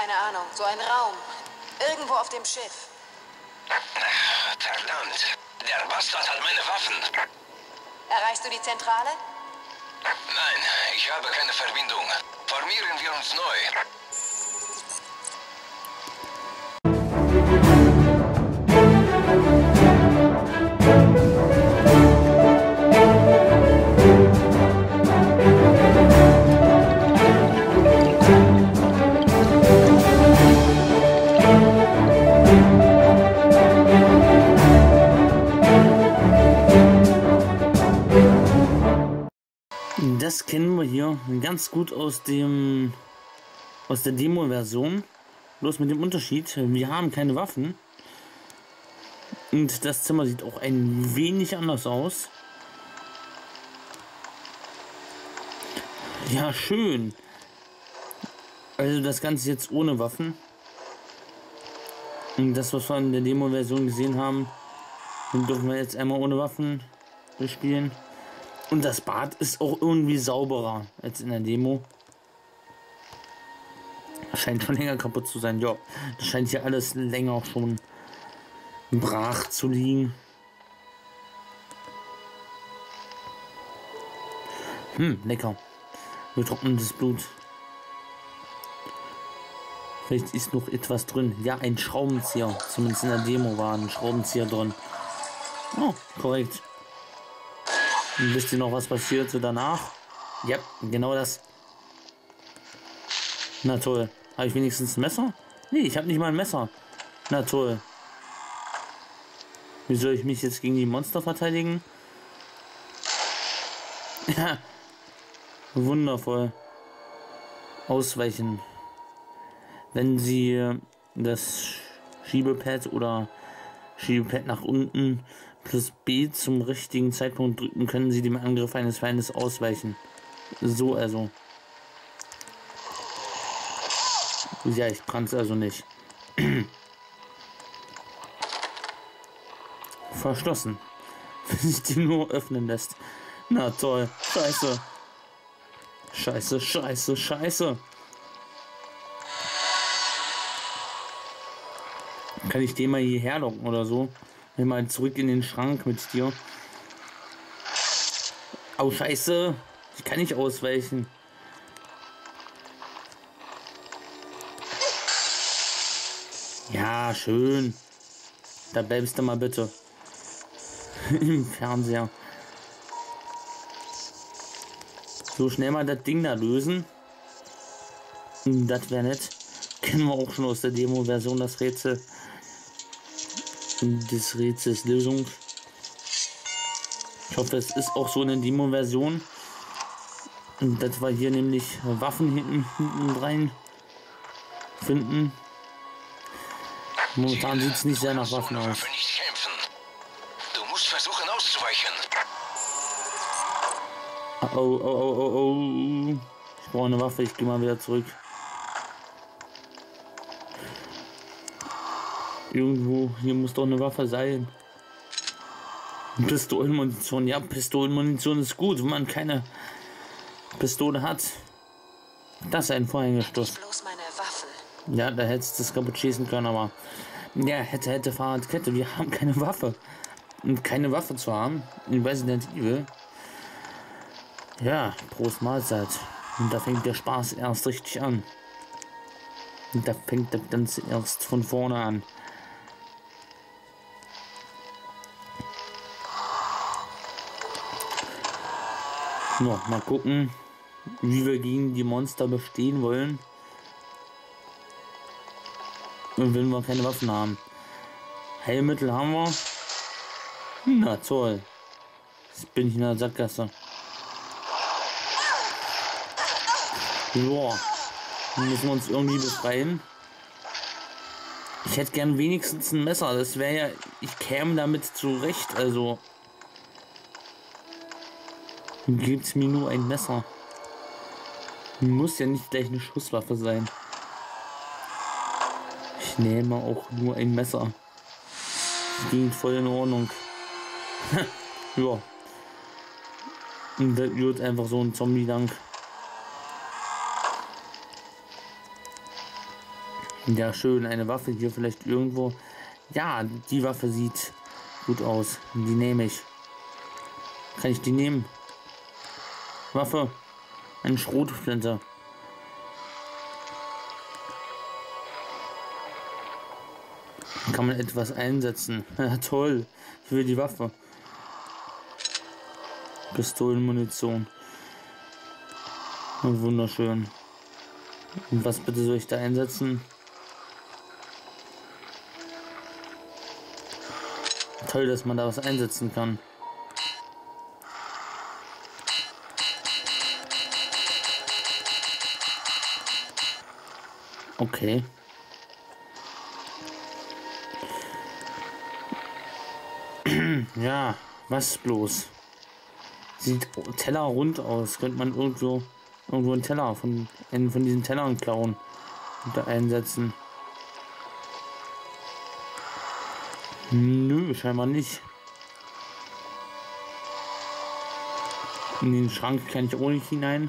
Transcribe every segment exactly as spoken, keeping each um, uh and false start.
Keine Ahnung. So ein Raum. Irgendwo auf dem Schiff. Verdammt. Der Bastard hat meine Waffen. Erreichst du die Zentrale? Nein, ich habe keine Verbindung. Formieren wir uns neu. Das kennen wir hier ganz gut aus dem aus der Demo-Version. Bloß mit dem Unterschied, wir haben keine Waffen. Und das Zimmer sieht auch ein wenig anders aus. Ja, schön. Also das Ganze jetzt ohne Waffen. Und das, was wir in der Demo-Version gesehen haben, dürfen wir jetzt einmal ohne Waffen spielen. Und das Bad ist auch irgendwie sauberer als in der Demo. Scheint schon länger kaputt zu sein. Ja, das scheint hier alles länger schon brach zu liegen. Hm, lecker. Getrocknetes Blut. Vielleicht ist noch etwas drin. Ja, ein Schraubenzieher. Zumindest in der Demo war ein Schraubenzieher drin. Oh, korrekt. Und wisst ihr noch, was passierte danach? Ja, genau das. Na toll. Habe ich wenigstens ein Messer? Nee, ich habe nicht mal ein Messer. Na toll. Wie soll ich mich jetzt gegen die Monster verteidigen? Ja. Wundervoll. Ausweichen. Wenn sie das Schiebepad oder Schiebepad nach unten plus B zum richtigen Zeitpunkt drücken, können sie dem Angriff eines Feindes ausweichen. So also. Ja, ich kann es also nicht. Verschlossen. Wenn sich die nur öffnen lässt. Na toll. Scheiße. Scheiße, scheiße, scheiße. Kann ich den mal hierher locken oder so? Mal zurück in den Schrank mit dir. Au, scheiße. Ich kann nicht ausweichen. Ja, schön. Da bleibst du mal bitte. Im Fernseher. So schnell mal das Ding da lösen. Das wäre nett. Kennen wir auch schon aus der Demo-Version das Rätsel. Des Rätsels Lösung. Ich hoffe, es ist auch so eine Demo-Version. Und das war hier nämlich Waffen hinten, hinten rein finden. Momentan sieht es nicht sehr nach Waffen aus. Du musst versuchen auszuweichen. Oh, oh, oh, oh, oh. Ich brauche eine Waffe, ich gehe mal wieder zurück. Irgendwo, hier muss doch eine Waffe sein. Pistolenmunition, ja, Pistolenmunition ist gut, wenn man keine Pistole hat. Das ist ein Vorhängestoß. Bloß meine Waffen. Ja, da hättest du es kaputt schießen können, aber ja, hätte, hätte, Fahrradkette. Wir haben keine Waffe. Und keine Waffe zu haben in Resident Evil. Ja, Prost Mahlzeit. Und da fängt der Spaß erst richtig an. Und da fängt das Ganze erst von vorne an. So, mal gucken, wie wir gegen die Monster bestehen wollen. Und wenn wir keine Waffen haben. Heilmittel haben wir. Na toll. Jetzt bin ich in der Sackgasse. So. Dann müssen wir uns irgendwie befreien. Ich hätte gern wenigstens ein Messer. Das wäre ja... Ich käme damit zurecht. Also... Gibt's mir nur ein Messer. Muss ja nicht gleich eine Schusswaffe sein. Ich nehme auch nur ein Messer. Geht voll in Ordnung. Ja. Und da wird einfach so ein Zombie lang. Ja, schön. Eine Waffe hier vielleicht irgendwo. Ja, die Waffe sieht gut aus. Die nehme ich. Kann ich die nehmen? Waffe. Ein Schrotflinte. Kann man etwas einsetzen? Ja, toll. Ich will die Waffe. Pistolenmunition. Wunderschön. Und was bitte soll ich da einsetzen? Toll, dass man da was einsetzen kann. Okay. Ja, was bloß? Sieht Teller rund aus. Könnte man irgendwo irgendwo einen Teller von einen von diesen Tellern klauen und da einsetzen? Nö, scheinbar nicht. In den Schrank kann ich auch nicht hinein.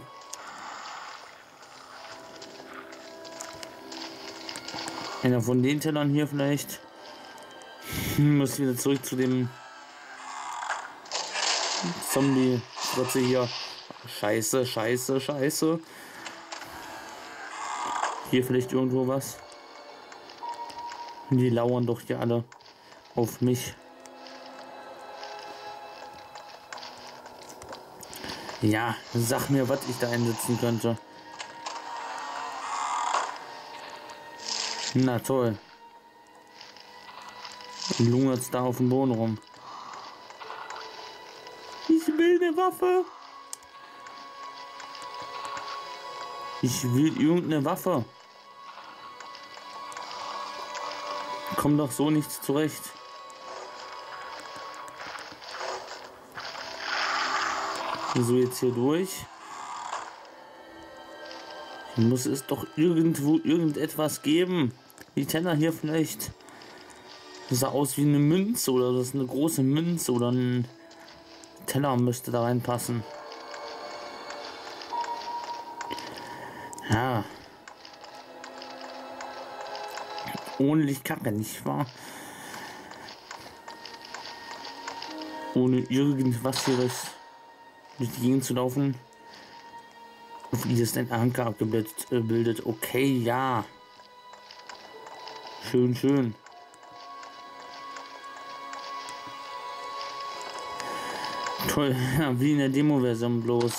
Einer von den Tellern hier vielleicht. Muss wieder zurück zu dem Zombie. Wird sie hier. Scheiße, scheiße, scheiße. Hier vielleicht irgendwo was. Die lauern doch hier alle auf mich. Ja, sag mir, was ich da einsetzen könnte. Na toll. Lungert's da auf dem Boden rum. Ich will eine Waffe. Ich will irgendeine Waffe. Komm doch so nichts zurecht. So, jetzt hier durch. Hier muss es doch irgendwo irgendetwas geben. Die Teller hier vielleicht. Das sah aus wie eine Münze oder das ist eine große Münze oder ein Teller müsste da reinpassen. Ja. Ohne Kacke, nicht wahr? Ohne irgendwas hier durch, durch die Gegend zu laufen. Wie ist ein Anker abgebildet? Okay, ja. Schön, schön. Toll, ja, wie in der Demo-Version bloß.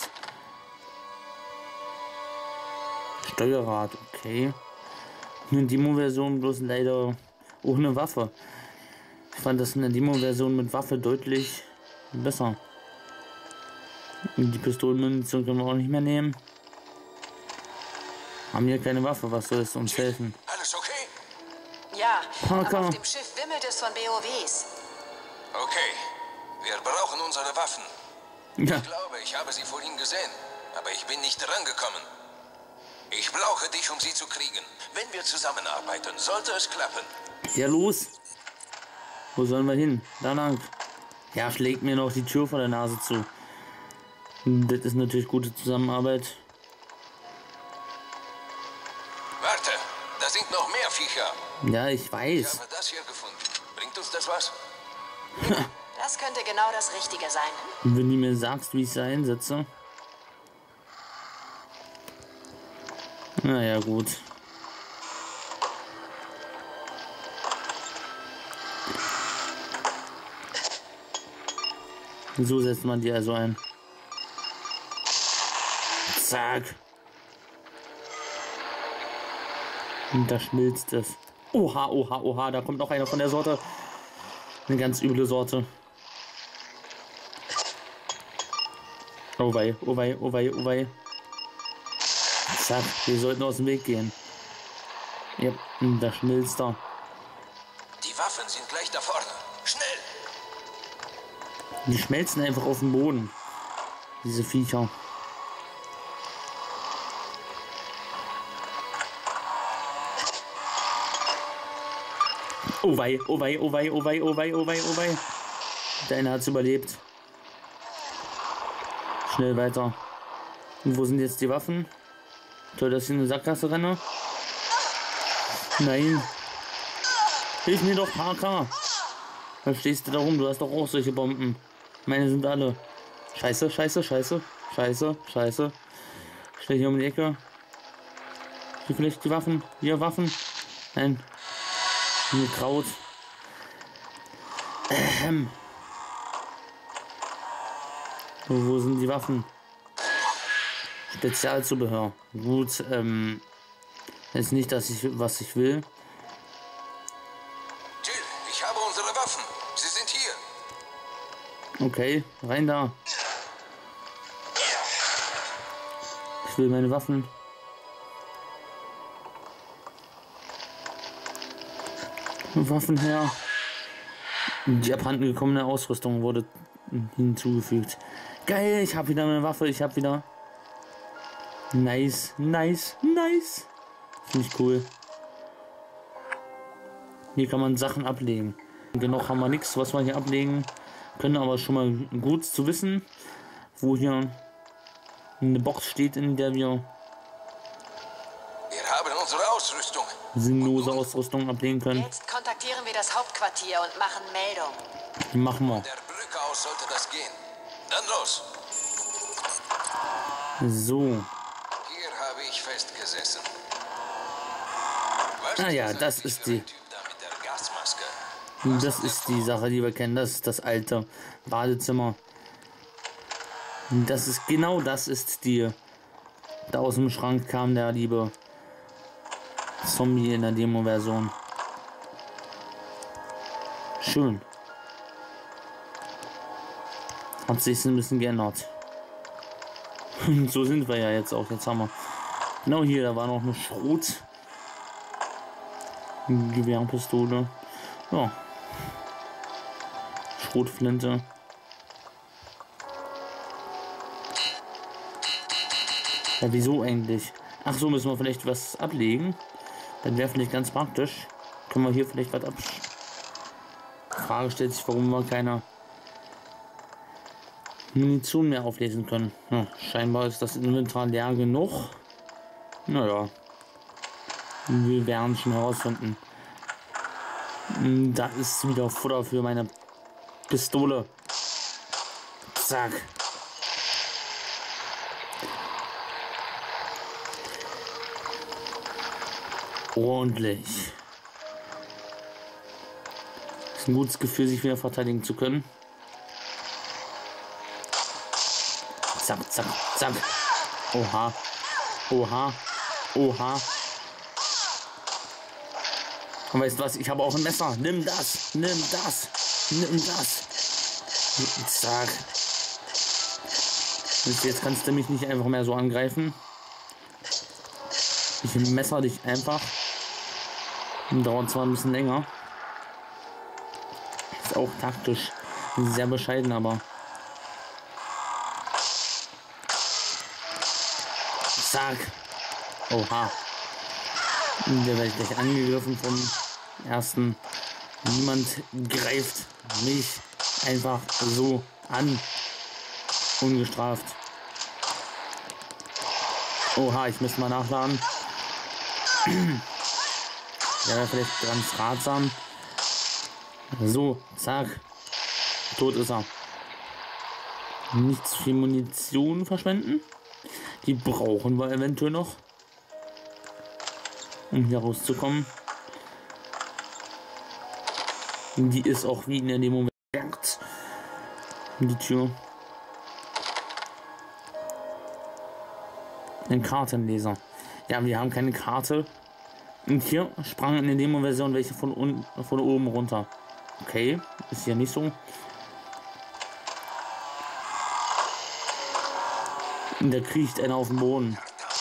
Steuerrad, okay. In der Demo-Version bloß leider ohne Waffe. Ich fand das in der Demo-Version mit Waffe deutlich besser. Die Pistolenmunition können wir auch nicht mehr nehmen. Haben hier keine Waffe, was soll es uns helfen? Alles okay? Ja, Parker. aber auf dem Schiff wimmelt es von B O Ws. Okay. Wir brauchen unsere Waffen. Ja. Ich glaube, ich habe sie vorhin gesehen, aber ich bin nicht rangekommen. Ich brauche dich, um sie zu kriegen. Wenn wir zusammenarbeiten, sollte es klappen. Ja, los. Wo sollen wir hin? Da lang. Ja, schlägt mir noch die Tür vor der Nase zu. Das ist natürlich gute Zusammenarbeit. Warte, da sind noch mehr Viecher. Ja, ich Ich weiß. habe das hier gefunden. Bringt uns das was? Das könnte genau das Richtige sein. Und wenn du mir sagst, wie ich sie einsetze. Naja, gut. So setzt man die also ein. Zack. Und da schmilzt es. Oha, oha, oha, da kommt noch einer von der Sorte. Eine ganz üble Sorte. Oh wei, oh wei, oh wei, oh wei. Zack, wir sollten aus dem Weg gehen. Ja, da schmilzt er. Die Waffen sind gleich da vorne. Schnell! Die schmelzen einfach auf dem Boden. Diese Viecher. Oh wei, oh wei, oh wei, oh wei, oh wei, oh wei, oh wei. Der eine hat's überlebt. Schnell weiter. Und wo sind jetzt die Waffen? Toll, dass ich in eine Sackgasse renne. Nein. Hilf mir doch, Parker. Was stehst du da rum? Du hast doch auch solche Bomben. Meine sind alle. Scheiße, scheiße, scheiße, scheiße, scheiße. Stell hier um die Ecke. Hier vielleicht die Waffen. Hier Waffen. Nein. Nur Kraut. Ähm. Wo, wo sind die Waffen? Spezialzubehör. Gut, ähm. Ist nicht, dass ich was ich will. Jill, ich habe unsere Waffen. Sie sind hier. Okay, rein da. Ich will meine Waffen. Waffen her. Die abhanden gekommene Ausrüstung wurde hinzugefügt. Geil, ich habe wieder eine Waffe. Ich habe wieder. Nice, nice, nice. Finde ich cool. Hier kann man Sachen ablegen. Genug haben wir nichts, was wir hier ablegen können, aber schon mal gut zu wissen, wo hier eine Box steht, in der wir Wir haben unsere Ausrüstung. sinnlose Ausrüstung ablegen können. Jetzt kontaktieren wir das Hauptquartier und machen Meldung. Die machen wir. Der Brücke aus sollte das gehen. Dann los. So. Hier habe ich festgesessen. Was Ah ja, ist das eigentlich ist für ein die. Typ da mit der Gasmaske? Das ist die Sache, die wir kennen. Das ist das alte Badezimmer. Das ist genau das ist die. Da aus dem Schrank kam der liebe Zombie in der Demo-Version. Schön. Hat sich ein bisschen geändert. So sind wir ja jetzt auch. Jetzt haben wir. Genau hier, da war noch eine Schrot. Gewehrpistole. Ja. Schrotflinte. Ja, wieso eigentlich? Ach so, müssen wir vielleicht was ablegen. Dann wäre vielleicht ganz praktisch. Können wir hier vielleicht was ab. Frage stellt sich, warum wir keine Munition mehr auflesen können. Ja, scheinbar ist das Inventar leer genug. Naja. Wir werden schon herausfinden. Da ist wieder Futter für meine Pistole. Zack. Ordentlich. Ist ein gutes Gefühl, sich wieder verteidigen zu können. Zack, zack, zack. Oha. Oha. Oha. Und weißt du was? Ich habe auch ein Messer. Nimm das. Nimm das. Nimm das. Zack. Jetzt kannst du mich nicht einfach mehr so angreifen. Ich messer dich einfach. Dauert zwar ein bisschen länger. Ist auch taktisch sehr bescheiden, aber. Zack. Oha. Der werde ich gleich angegriffen vom ersten. Niemand greift mich einfach so an. Ungestraft. Oha, ich muss mal nachladen. Ja, wäre vielleicht ganz ratsam. So, zack. Tot ist er. Nicht zu viel Munition verschwenden. Die brauchen wir eventuell noch, um hier rauszukommen. Die ist auch wie in der Demo wert. Die Tür. Ein Kartenleser. Ja, wir haben keine Karte. Und hier sprang in der Demo-Version welche von unten, von oben runter. Okay, ist ja nicht so. Und da kriecht einer auf den Boden.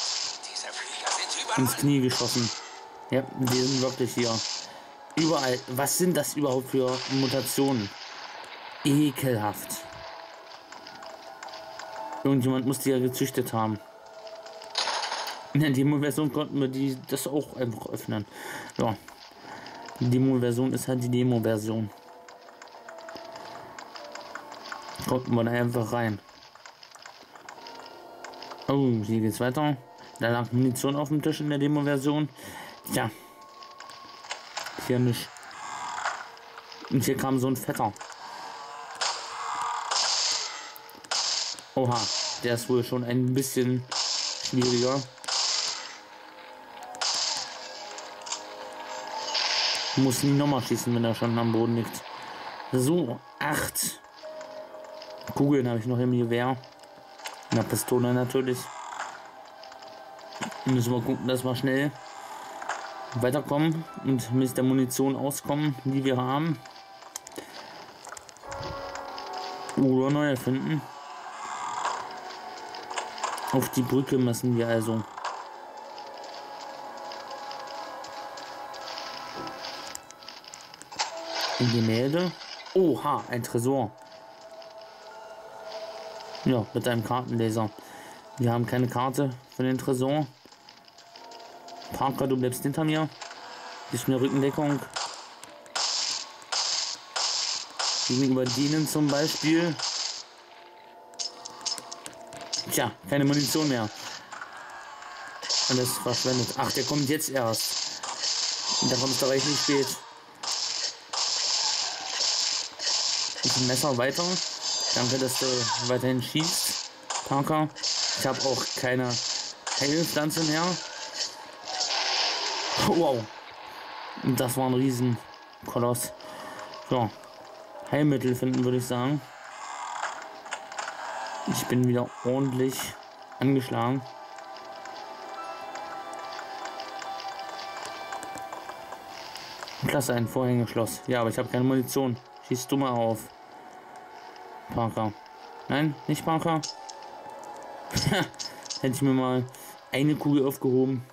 Ins Knie geschossen. Ja, wir sind wirklich hier. Überall. Was sind das überhaupt für Mutationen? Ekelhaft. Irgendjemand muss die ja gezüchtet haben. In der Demo-Version konnten wir die das auch einfach öffnen. Ja. Die Demo-Version ist halt die Demo-Version. Konnten wir da einfach rein. Oh, hier geht's weiter. Da lag Munition auf dem Tisch in der Demo-Version. Ja. Hier nicht. Und hier kam so ein Fetter. Oha, der ist wohl schon ein bisschen schwieriger. Muss nie nochmal schießen, wenn er schon am Boden liegt. So, acht Kugeln habe ich noch im Gewehr. In der Pistole natürlich. Müssen wir gucken, dass wir schnell weiterkommen und mit der Munition auskommen, die wir haben. Oder neue finden. Auf die Brücke müssen wir also. Ein Gemälde. Oha, ein Tresor. Ja, mit einem Kartenleser. Wir haben keine Karte für den Tresor. Parker, du bleibst hinter mir. Gibst mir Rückendeckung. Gegenüber denen zum Beispiel. Tja, keine Munition mehr. Alles verschwendet. Ach, der kommt jetzt erst. Und da kommt es doch recht nicht spät. Ich ein Messer weiter. Danke, dass du weiterhin schießt, Parker. Ich habe auch keine Heilpflanze mehr. Wow. Das war ein Riesenkoloss. So. Heilmittel finden, würde ich sagen. Ich bin wieder ordentlich angeschlagen. Klasse, ein Vorhängeschloss. Ja, aber ich habe keine Munition. Schießt du mal auf. Parker. Nein, nicht Parker. Hätte ich mir mal eine Kugel aufgehoben.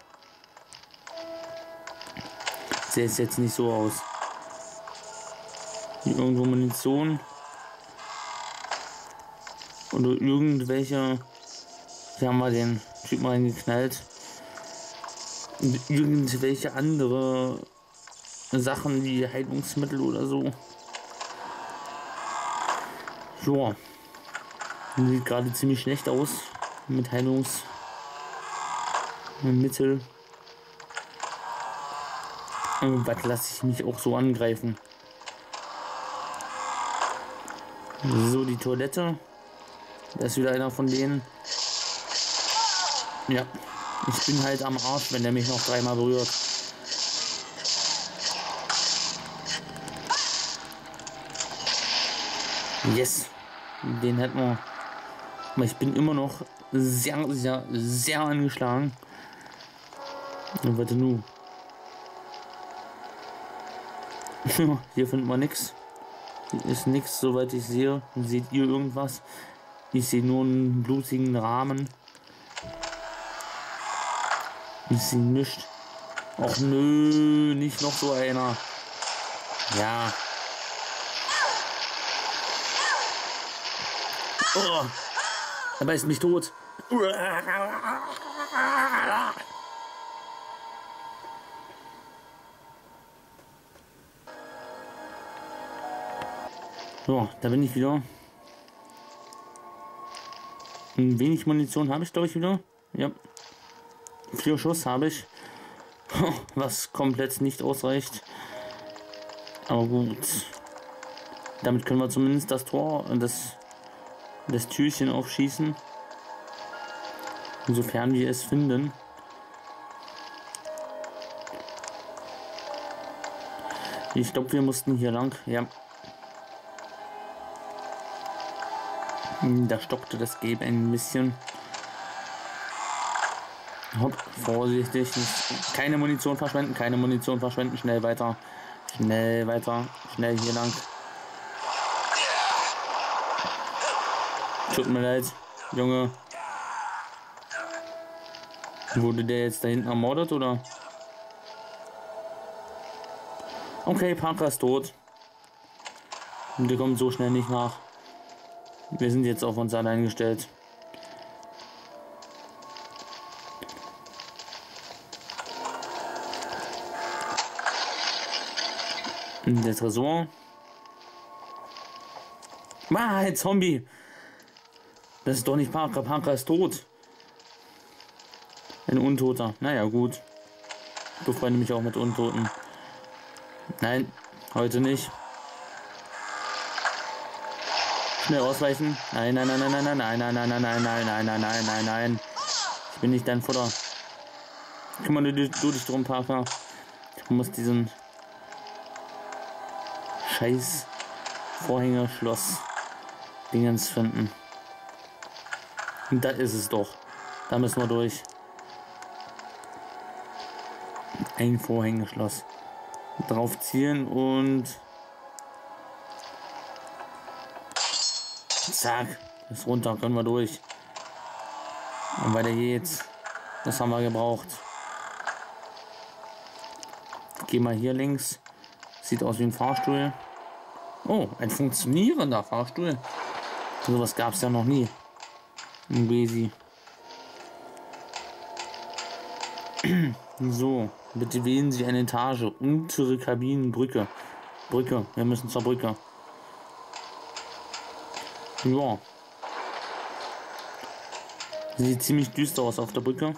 Sieht jetzt nicht so aus. Hier irgendwo Munition. Oder irgendwelche. Hier haben wir den Typen reingeknallt. Und irgendwelche andere Sachen wie Heilungsmittel oder so. Ja. Sieht gerade ziemlich schlecht aus. Mit Heilungsmittel. Was lasse ich mich auch so angreifen? So, die Toilette. Da ist wieder einer von denen. Ja. Ich bin halt am Arsch, wenn der mich noch dreimal berührt. Yes. Den hätten wir. Aber ich bin immer noch sehr, sehr, sehr angeschlagen. Und warte nu. Hier findet man nichts. Hier ist nichts, soweit ich sehe. Seht ihr irgendwas? Ich sehe nur einen blutigen Rahmen. Ich sehe nichts. Ach nö, nicht noch so einer. Ja. Oh, er beißt mich tot. So, da bin ich wieder. Ein wenig Munition habe ich, glaube ich, wieder. Ja. Vier Schuss habe ich. Was komplett nicht ausreicht. Aber gut. Damit können wir zumindest das Tor und das, das Türchen aufschießen. Insofern wir es finden. Ich glaube, wir mussten hier lang. Ja. Da stockte das Gelb ein bisschen. Hopp, vorsichtig. Keine Munition verschwenden, keine Munition verschwenden. Schnell weiter. Schnell weiter. Schnell hier lang. Tut mir leid, Junge. Wurde der jetzt da hinten ermordet, oder? Okay, Parker ist tot. Und der kommt so schnell nicht nach. Wir sind jetzt auf uns allein gestellt. Der Tresor. Ah, ein Zombie. Das ist doch nicht Parker. Parker ist tot. Ein Untoter. Naja, gut. Ich befreunde mich auch mit Untoten. Nein, heute nicht. Schnell ausweichen. Nein, nein, nein, nein, nein, nein, nein, nein, nein, nein, nein, nein, nein, nein, nein, nein. Ich bin nicht dein Futter. Kümmere du, du dich drum, Parker. Ich muss diesen scheiß Vorhängerschloss Dingens finden. Und da ist es doch. Da müssen wir durch. Ein Vorhängeschloss. Drauf zielen und zack. Ist runter, können wir durch. Und weiter geht's. Das haben wir gebraucht. Geh mal hier links. Sieht aus wie ein Fahrstuhl. Oh, ein funktionierender Fahrstuhl. Sowas gab es ja noch nie. Ein Besi. So, bitte wählen Sie eine Etage. Untere Kabinenbrücke. Brücke. Wir müssen zur Brücke. Ja. Sieht ziemlich düster aus auf der Brücke.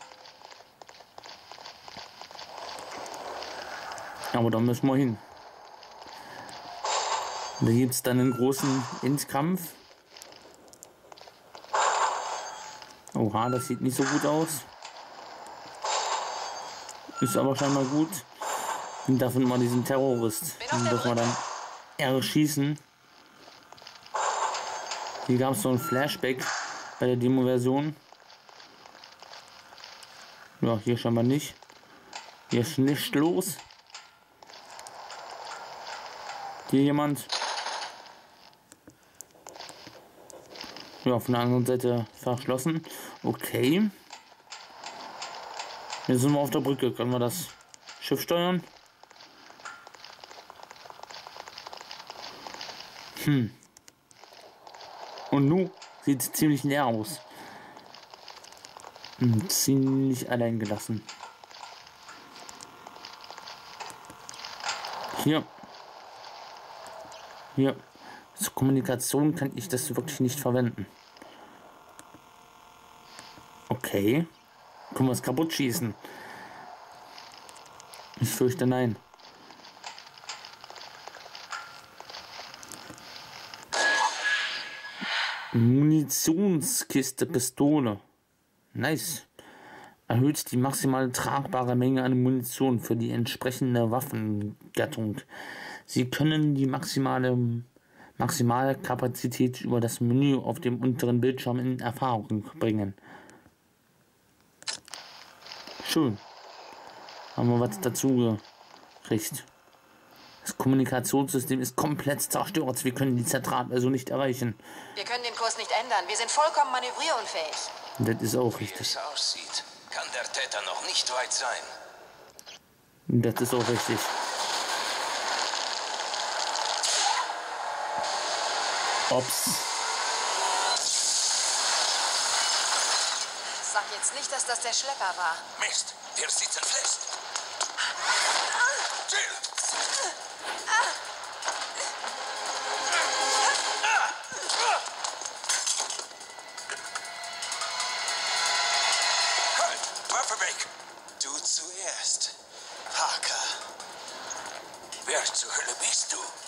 Aber da müssen wir hin. Da gibt es dann einen großen Endkampf. Oha, das sieht nicht so gut aus. Ist aber scheinbar gut. Und da finden wir diesen Terrorist. Den dürfen wir dann erschießen. Hier gab es so ein Flashback bei der Demo-Version. Ja, hier scheinbar nicht. Hier ist nichts los. Hier jemand. Ja, von der anderen Seite verschlossen. Okay. Jetzt sind wir auf der Brücke. Können wir das Schiff steuern? Hm. Und nun sieht es ziemlich leer aus. Hm, ziemlich allein gelassen. Hier. Hier. Zur Kommunikation kann ich das wirklich nicht verwenden. Okay. Können wir es kaputt schießen? Ich fürchte nein. Munitionskiste, Pistole. Nice. Erhöht die maximale tragbare Menge an Munition für die entsprechende Waffengattung. Sie können die maximale Maximalkapazität über das Menü auf dem unteren Bildschirm in Erfahrung bringen. Schön. Haben wir was dazu gekriegt. Das Kommunikationssystem ist komplett zerstört. Wir können die Zentrale nicht erreichen. Wir können den Kurs nicht ändern. Wir sind vollkommen manövrierunfähig. Das ist auch Wie richtig. es aussieht, kann der Täter noch nicht weit sein. Das ist auch richtig. Ops. Sag jetzt nicht, dass das der Schlepper war. Mist, wir sitzen fest. Jill! Halt, Waffe weg! Du zuerst, Parker. Wer zur Hölle bist du?